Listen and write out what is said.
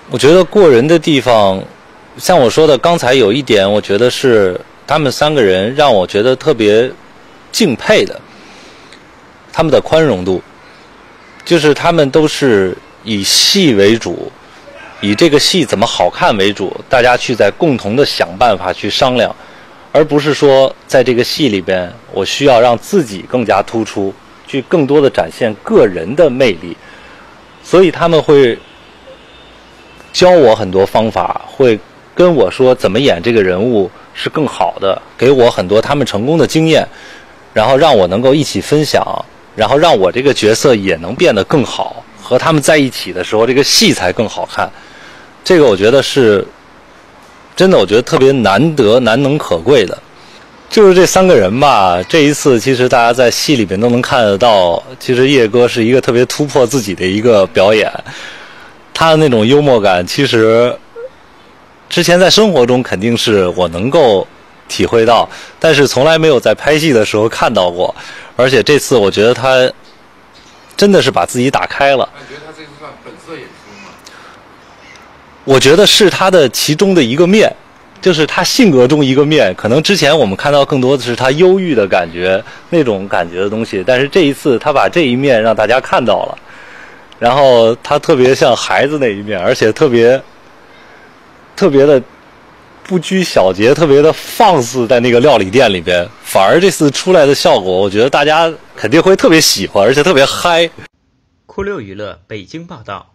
我觉得过人的地方，像我说的，刚才有一点，我觉得是他们三个人让我觉得特别敬佩的，他们的宽容度，就是他们都是以戏为主，以这个戏怎么好看为主，大家去在共同的想办法去商量，而不是说在这个戏里边，我需要让自己更加突出，去更多的展现个人的魅力，所以他们会教我很多方法，会跟我说怎么演这个人物是更好的，给我很多他们成功的经验，然后让我能够一起分享，然后让我这个角色也能变得更好，和他们在一起的时候，这个戏才更好看。这个我觉得是真的，我觉得特别难得、难能可贵的。就是这三个人吧，这一次其实大家在戏里边都能看得到，其实叶哥是一个特别突破自己的一个表演。他的那种幽默感，其实之前在生活中肯定是我能够体会到，但是从来没有在拍戏的时候看到过。而且这次我觉得他真的是把自己打开了。 你觉得他这次算本色演出吗？ 我觉得是他的其中的一个面，就是他性格中一个面。可能之前我们看到更多的是他忧郁的感觉，那种感觉的东西，但是这一次他把这一面让大家看到了。然后他特别像孩子那一面，而且特别的不拘小节，特别的放肆在那个料理店里边。反而这次出来的效果，我觉得大家肯定会特别喜欢，而且特别嗨。 酷六娱乐北京报道。